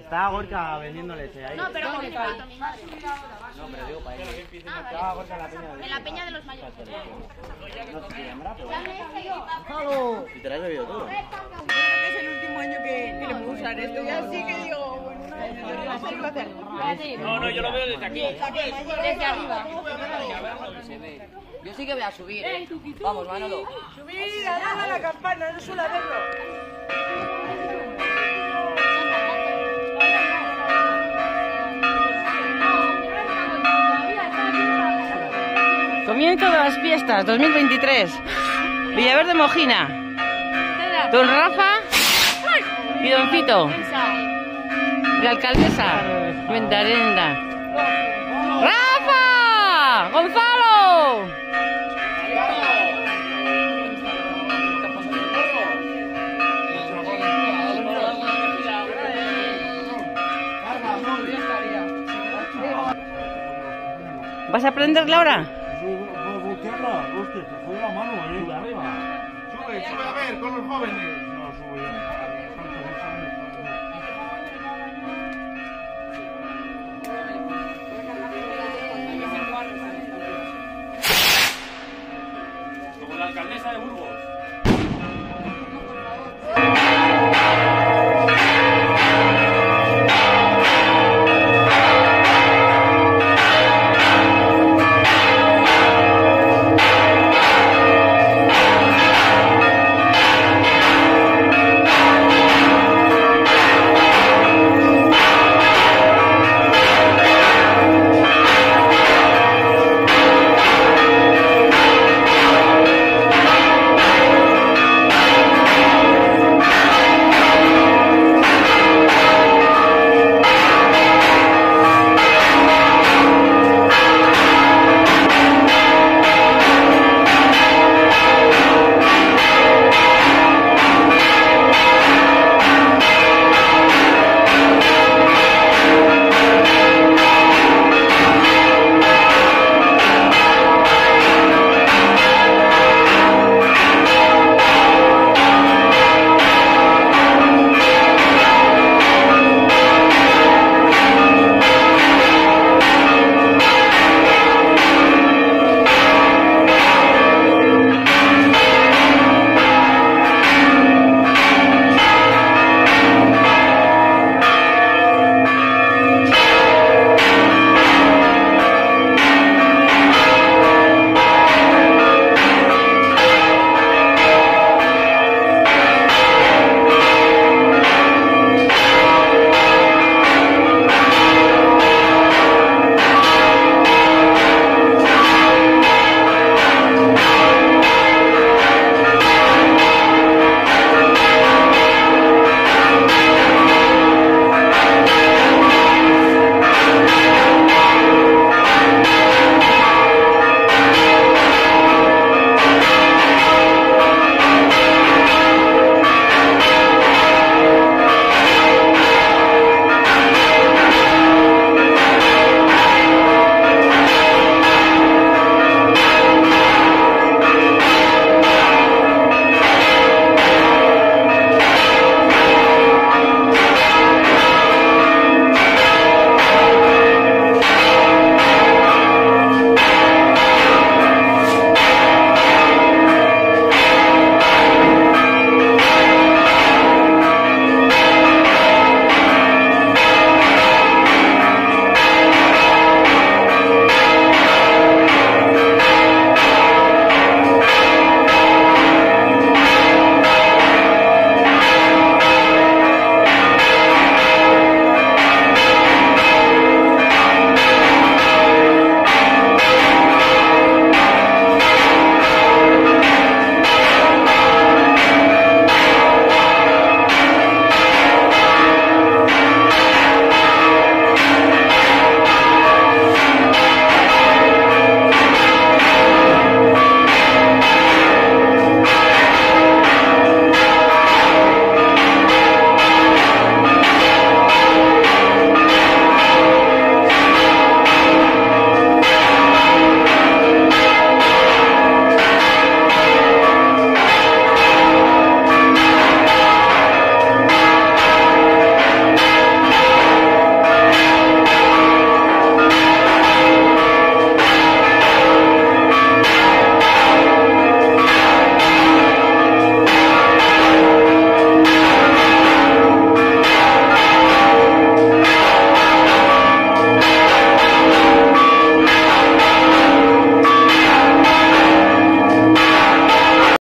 Está Gorka vendiendo leche ahí. No, pero con mi madre. No, pero digo para ella. Está Gorka en la peña de... En la peña de los mayores. No sé si llamará, pero... ¿Y te la has bebido todo? Es el último año que le puedo usar esto. Ya sí que digo, No, yo lo veo desde aquí. Desde arriba. Yo sí que voy a subir. Vamos, Manolo. subir, a la campana, no suelo hacerlo. Comienzo de las fiestas 2023. Villaverde Mojina. Don Rafa y Don Fito. La alcaldesa. Ventarenda. ¡Rafa! ¡Gonzalo! ¿Vas a aprenderla ahora? Hostia, te jode la mano, Sube arriba. Sube a ver, con los jóvenes. No, subo ya.